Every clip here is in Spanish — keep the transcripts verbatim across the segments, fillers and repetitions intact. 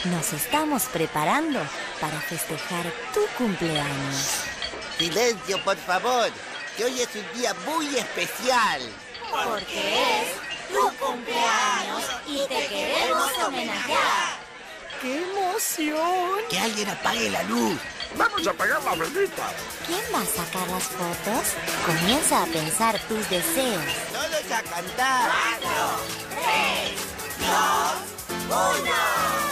Nos estamos preparando para festejar tu cumpleaños. Silencio, por favor, que hoy es un día muy especial. Porque es tu cumpleaños y te queremos homenajear. ¡Qué emoción! Que alguien apague la luz. ¡Vamos a apagar la velita! ¿Quién va a sacar las fotos? Comienza a pensar tus deseos. ¡Todos a cantar! Cuatro, tres, dos, uno.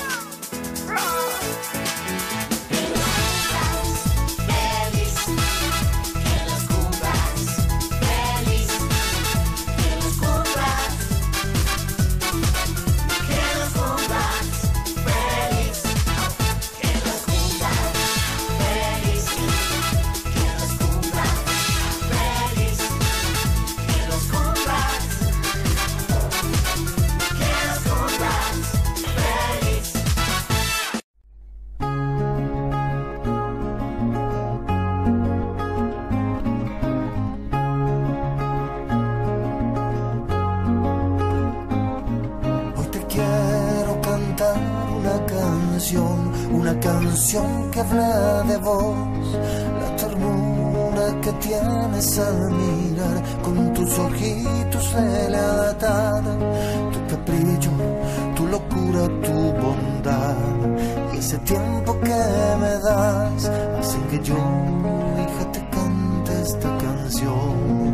Una canción que habla de vos, la ternura que tienes al mirar con tus ojitos de lealtad, tu capricho, tu locura, tu bondad y ese tiempo que me das hacen que yo, hija, te cante esta canción.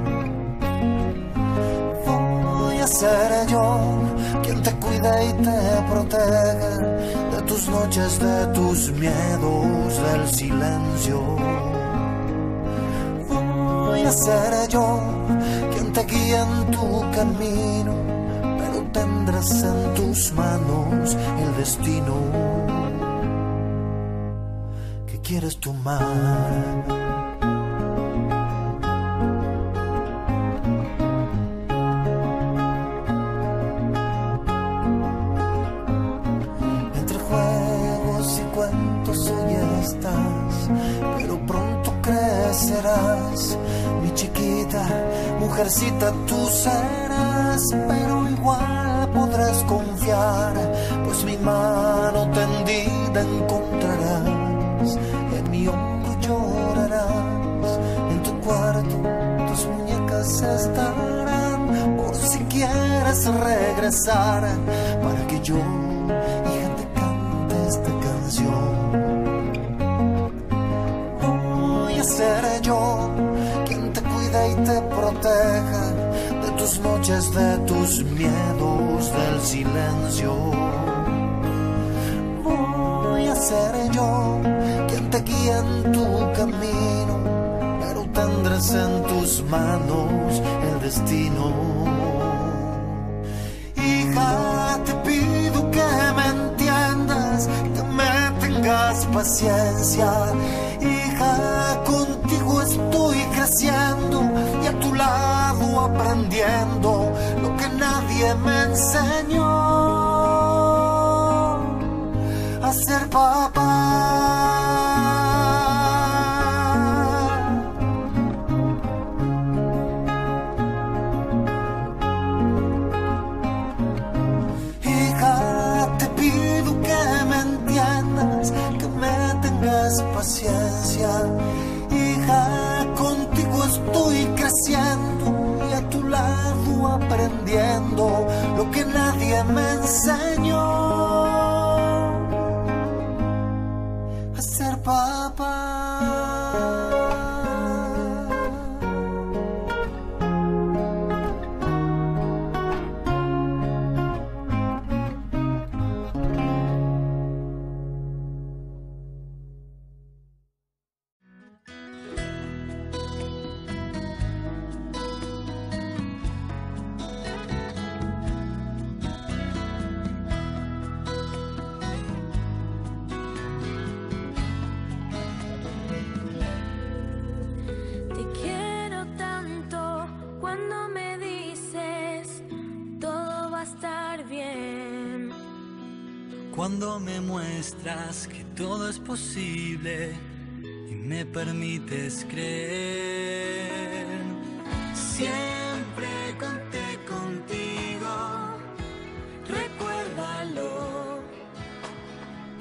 Voy a ser yo quien te cuide y te proteja de tus noches, de tus miedos, del silencio. Voy a ser yo quien te guíe en tu camino, pero tendrás en tus manos el destino que quieres tomar. Pero pronto crecerás, mi chiquita, mujercita tú serás, pero igual podrás confiar, pues mi mano tendida encontrarás, en mi hombro llorarás, en tu cuarto tus muñecas estarán, por si quieres regresar, para que yo, hija, te cante esta canción. Seré yo quien te cuida y te proteja de tus noches, de tus miedos, del silencio. Voy a ser yo quien te guía en tu camino, pero tendrás en tus manos el destino. Hija, te pido que me entiendas, que me tengas paciencia. Hija, contigo estoy creciendo y a tu lado aprendiendo lo que nadie me enseñó a ser papá. Hija, te pido que me entiendas, que me tengas paciencia. Hija, contigo estoy creciendo y a tu lado aprendiendo lo que nadie me enseñó a ser papá. Cuando me muestras que todo es posible y me permites creer, siempre conté contigo, recuérdalo.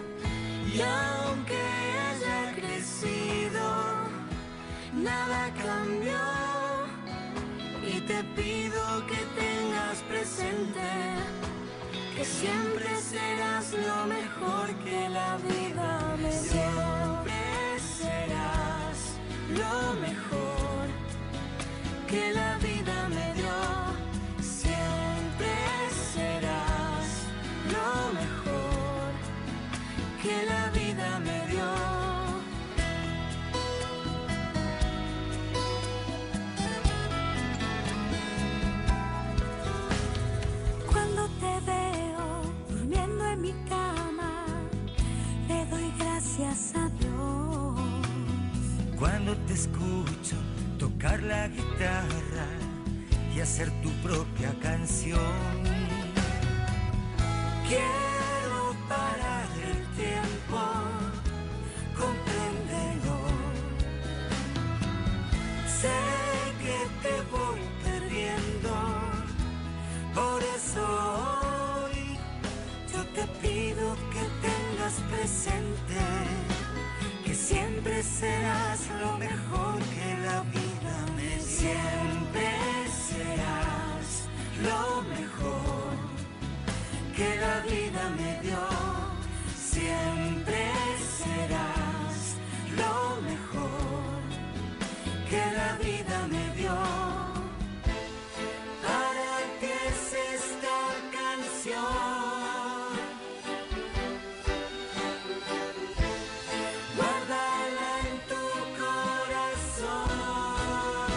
nada cambió y te pido que tengas presente que siempre serás lo mejor que la vida me dio. Siempre serás lo mejor que la vida me dio. Siempre serás lo mejor que la vida me dio. Cuando te veo durmiendo en mi cama, le doy gracias a Dios. Cuando te escucho tocar la guitarra y hacer tu propia canción, quiero parar el tiempo, compréndelo. Sé que te voy perdiendo, por eso hoy yo te pido que tengas presente que siempre serás lo mejor que la vida me dio. Siempre serás lo mejor que la vida me dio. Siempre serás lo mejor que la vida me dio. ¿Para qué es esta canción? Guárdala en tu corazón.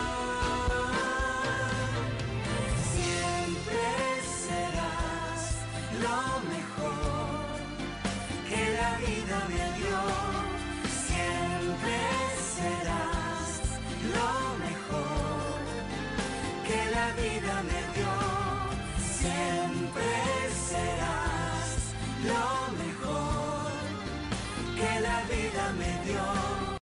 Siempre serás lo mejor que la vida me dio. Siempre